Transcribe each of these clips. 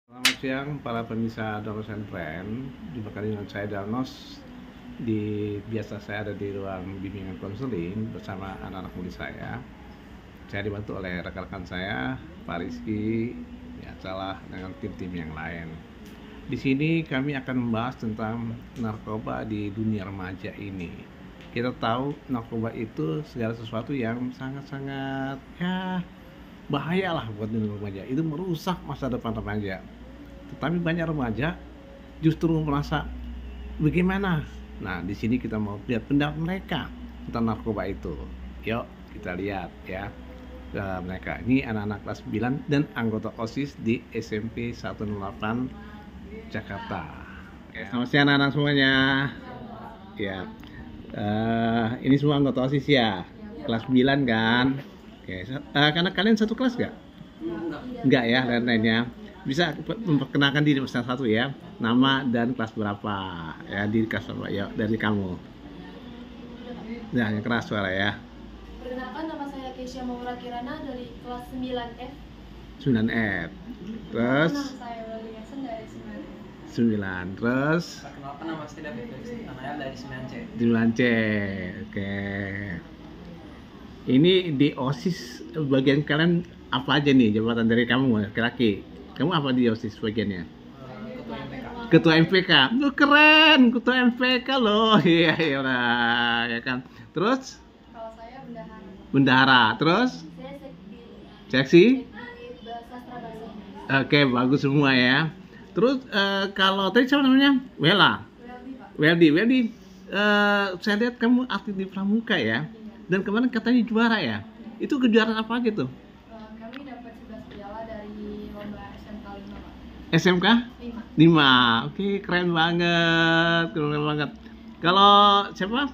Selamat siang para pemirsa Danos and Friend. Jumpa kali dengan saya Danos. Biasa saya ada di ruang bimbingan konseling bersama anak-anak murid saya. Saya dibantu oleh rekan-rekan saya, Pak Rizky, ya salah dengan tim-tim yang lain. Di sini kami akan membahas tentang narkoba di dunia remaja ini. Kita tahu narkoba itu segala sesuatu yang sangat-sangat bahaya lah buat dunia remaja. Itu merusak masa depan remaja. Tetapi banyak remaja justru merasa bagaimana. Nah, di sini kita mau lihat pendapat mereka tentang narkoba itu. Yuk, kita lihat ya. Mereka ini anak-anak kelas 9 dan anggota OSIS di SMP 108 Jakarta. Oke, selamat siang anak-anak semuanya. Ya. Ini semua anggota OSIS ya. Kelas 9 kan? Oke, karena kalian satu kelas gak? Enggak ya, lain-lainnya. Bisa memperkenalkan diri satu ya, nama dan kelas berapa ya, di kelas berapa ya dari kamu. Nah, yang keras suara ya. Perkenalkan, nama saya Keisha Maura Kirana dari kelas 9F. 9F. Terus Nama saya Wali Yasin dari 9F. 9. Terus Perkenalkan, nama saya David Tanaya dari 9C. 9C. Oke. Ini di OSIS bagian kalian apa aja nih, jabatan dari kamu laki-laki? Kamu apa di OSIS bagiannya? Ketua MPK. Ketua MPK. Loh, keren, ketua MPK loh. Iya, iya lah, ya kan. Terus Kalau saya bendahara. bendahara. Terus Saya sekdi seksi. sastra bahasa Inggris. Oke, bagus semua ya. Terus kalau tadi siapa namanya? Wela. Weldi, Pak. Weldi. Saya lihat kamu aktif di Pramuka ya. Dan kemarin katanya juara ya. Itu kejuaraan apa gitu? Kami dapat 11 piala dari lomba SMK 5, Pak. SMK 5. 5. Oke, keren banget. Keren banget. Kalau siapa?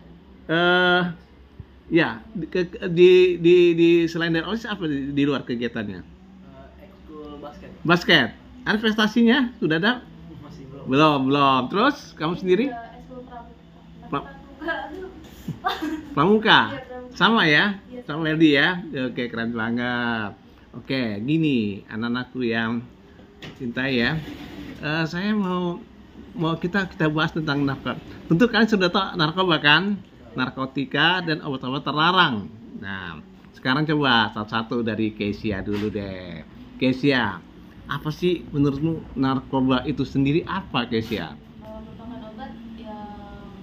Ya, di selain dari OSIS apa di luar kegiatannya? Ekskul basket. Basket. Ada prestasinya? Sudah ada? Masih belum. Belum. Terus kamu sendiri? Eskul Pramuka. Pra- Pramuka. Pramuka. Iya, Pramuka. Sama ya? Iya. Sama Weldy ya? Oke, keren banget. Oke, gini anak-anakku yang cintai ya. Saya mau kita bahas tentang narkoba. Tentu kalian sudah tahu narkoba kan? Narkotika dan obat-obat terlarang. Nah, sekarang coba satu-satu dari Kesia dulu deh. Kesia, apa sih menurutmu narkoba itu sendiri apa, Kesia? Merupakan obat yang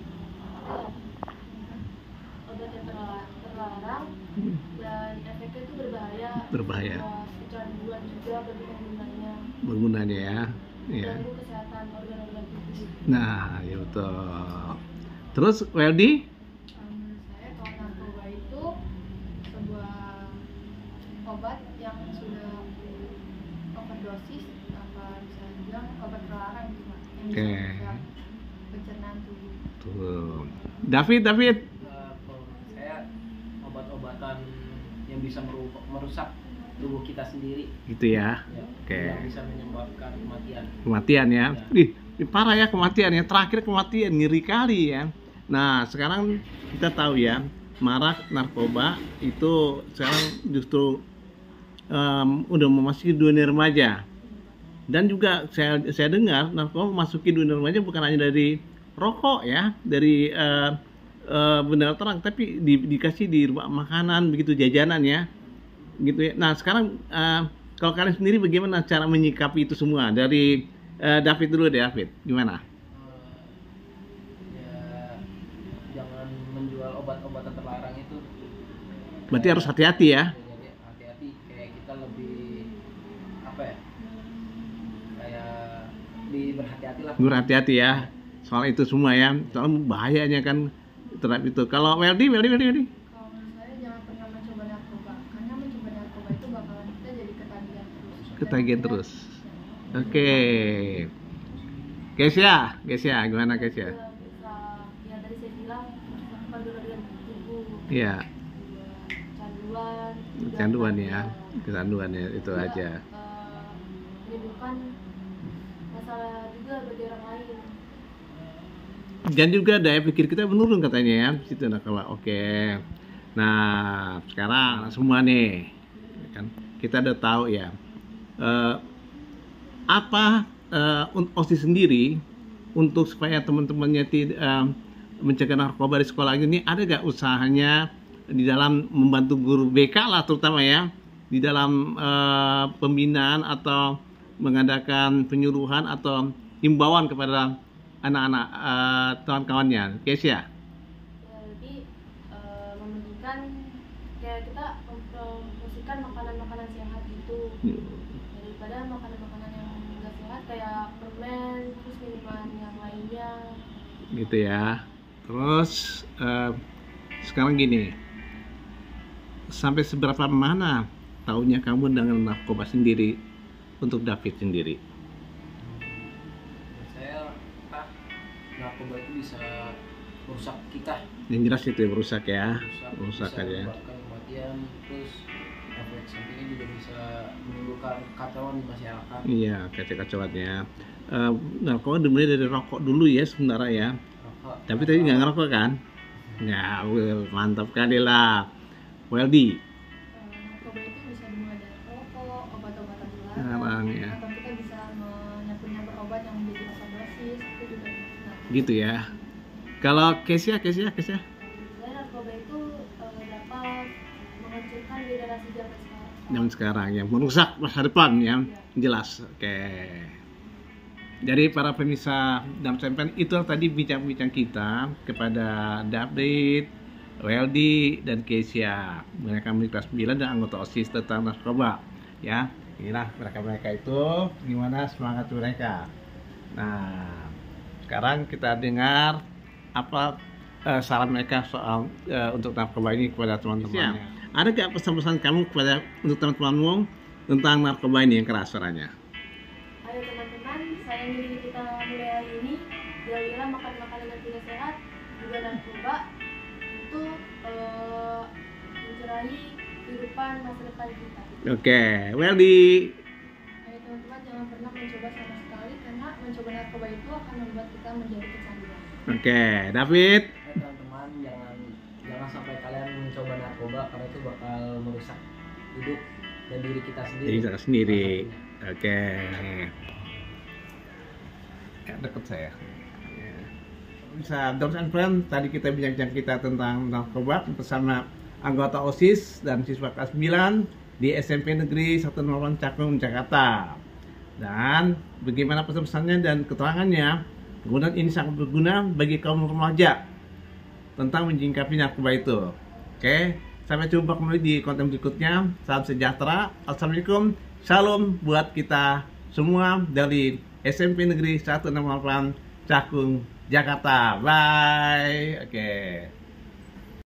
terlarang dan efeknya itu Berbahaya. Kecanduan juga bagi penggunanya. Penggunanya ya. Iya. Mengganggu kesehatan organ-organ tubuh. Nah, ya betul. Terus Weldy? Menurut saya kalau narkoba itu sebuah obat yang sudah overdosis, apa bisa dibilang obat terlarang gitu, Pak, yang bisa Oke. merusak pencernaan tubuh. Tuh. David. Kalau menurut saya obat-obatan yang bisa merusak tubuh kita sendiri, Gitu ya. ya, Oke. yang bisa menyebabkan kematian. Kematian ya. Ya. Ini parah ya kematian ya. Terakhir kematian, ngeri kali ya. Nah, sekarang kita tahu ya, marak narkoba itu sekarang justru udah memasuki dunia remaja. Dan juga saya dengar narkoba memasuki dunia remaja bukan hanya dari rokok ya, dari benda terang, tapi dikasih di rumah makanan begitu, jajanan ya, gitu ya. Nah, sekarang kalau kalian sendiri bagaimana cara menyikapi itu semua? Dari David dulu deh, David. Gimana? Ya, jangan menjual obat-obatan terlarang itu. Berarti harus hati-hati ya. Jadi hati-hati, kayak kita lebih apa ya? Kayak lebih berhati-hati lah. Berhati-hati ya soal itu semua ya. Soal bahayanya kan terhadap itu. Kalau Weldy. Kalau menurut saya jangan pernah mencoba narkoba, karena mencoba narkoba itu bakalan kita jadi ketagihan terus. Ketagihan terus. Oke. Kesia, gimana Kesia? Juga bisa, ya tadi saya bilang, merusak organ-organ tubuh. Iya, Canduan. juga kecanduan kan, ya. Kecanduan ya, itu juga, aja. menimbulkan masalah juga bagi orang lain. Dan juga daya pikir kita menurun katanya ya. Situ narkoba. Oke. Nah, sekarang semua nih kan kita udah tahu ya. apa OSIS sendiri untuk supaya teman-temannya tidak mencegah narkoba di sekolah ini, ada gak usahanya di dalam membantu guru BK lah terutama ya, di dalam pembinaan atau mengadakan penyuluhan atau himbauan kepada anak-anak kawan-kawannya, Kesia? Jadi memberikan kayak kita mempromosikan makanan-makanan sehat itu daripada makanan-makanan yang nggak sehat kayak permen, terus minuman yang lainnya. Gitu ya. Terus sekarang gini, sampai seberapa mana tahunya kamu dengan narkoba sendiri untuk David sendiri? Menurut saya narkoba itu bisa merusak kita. Yang jelas itu merusak ya, merusak bisa aja. menyebabkan kematian, terus efek sampingnya juga bisa menimbulkan kekacauan di masyarakat. Iya, kacau-kacauannya. Narkoba dimulai dari rokok dulu ya sebenarnya ya. Rokok. Tapi tadi nggak ngerokok kan? Nggak, mantap kali lah. Weldy. Narkoba itu bisa dimulai dari rokok, obat-obatan Larang, terlarang, ya. atau kita bisa menyampur obat yang menjadi overdosis, itu juga bisa. Gitu ya. Kalau Kesia. Sebenarnya narkoba itu dapat menghancurkan generasi zaman Sekarang yang merusak masa depan ya, jelas. Oke. Jadi para pemirsa Dam Sempen, itu tadi bincang-bincang kita kepada David, Weldy, dan Kesia. Mereka milik kelas 9 dan anggota OSIS tentang narkoba. Ya, inilah mereka itu gimana semangat mereka. Nah, sekarang kita dengar apa saran mereka soal untuk narkoba ini kepada teman-temannya. Ada gak pesan-pesan kamu kepada untuk teman-temanmu tentang narkoba ini yang keras suaranya? Ayo teman-teman, sayang diri kita mulai hari ini. Jauhilah makan makanan yang tidak sehat, juga narkoba. Itu mencerai kehidupan masa depan kita. Oke, Weldy. Ayo teman-teman, jangan pernah mencoba sama sekali, karena mencoba narkoba itu akan membuat kita menjadi kecanduan. Oke, David. Teman-teman, jangan sampai kalian mencoba narkoba karena itu bakal merusak hidup dan diri kita sendiri. Jadi kita sendiri. Oke. Dekat saya. Bisa Dams and Friends, tadi kita bincang kita tentang narkoba bersama anggota OSIS dan siswa kelas 9 di SMP Negeri 108 Cakung, Jakarta. Dan bagaimana pesan-pesannya dan keterangannya, kemudian ini sangat berguna bagi kaum remaja tentang menyingkapi narkoba itu. Oke, sampai jumpa kembali di konten berikutnya. Salam sejahtera. Assalamualaikum. Shalom buat kita semua dari SMP Negeri 168 Cakung, Jakarta. Bye. Oke.